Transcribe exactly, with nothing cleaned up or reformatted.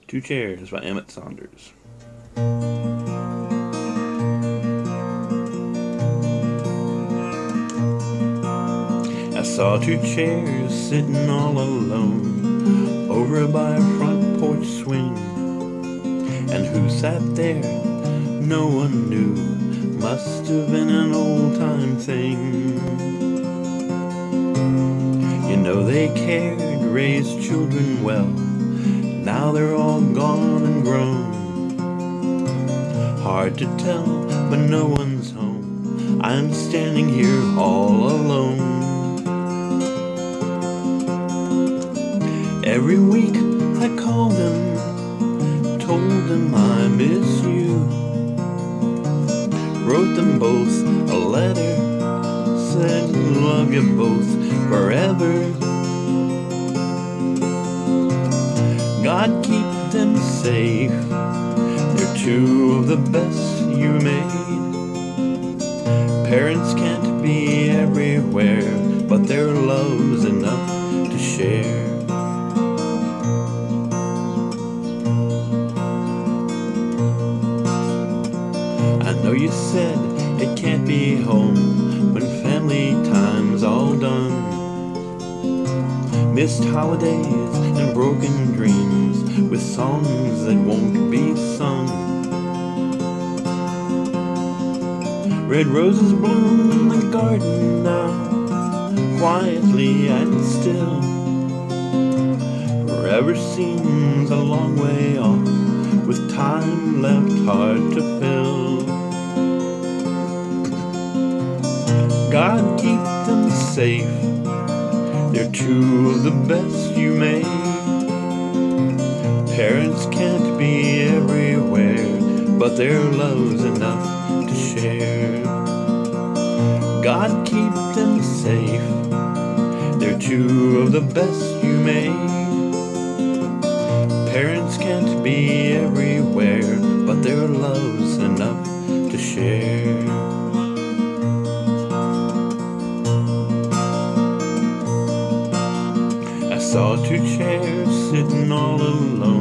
Two Chairs by Emmett Saunders. I saw two chairs sitting all alone over by a front porch swing, and who sat there no one knew, must have been an old-time thing. You know they cared, raised children well, now they're all gone and grown. Hard to tell, but no one's home, I'm standing here all alone. Every week I called them, told them I miss you, wrote them both a letter, said love you both forever. God keep them safe, they're two of the best you made. Parents can't be everywhere, but their love's enough to share. I know you said it can't be home when family time's all done. Missed holidays and broken dreams with songs that won't be sung. Red roses bloom in the garden now, quietly and still. Forever seems a long way off, with time left hard to fill. God keep them safe, they're two of the best you made. Parents can't be everywhere, but their love's enough to share. God keep them safe, they're two of the best you made. Parents can't be everywhere, but their love's enough to share. I saw two chairs sitting all alone